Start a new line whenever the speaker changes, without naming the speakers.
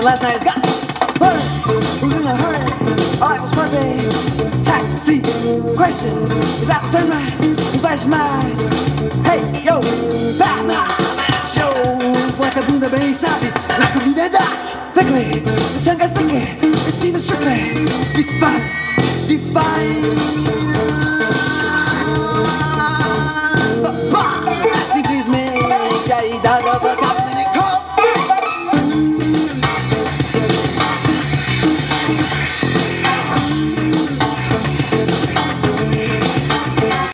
And last night it's got who's in a hurry? All right, was fuzzy. Taxi. Question: is that the sunrise? Who's flashing my eyes? Hey, yo, Batman. That shows like a Buddha Basabi. Like a Buddha. Thickly, the sun gets sticky. It's Jesus strictly. Define.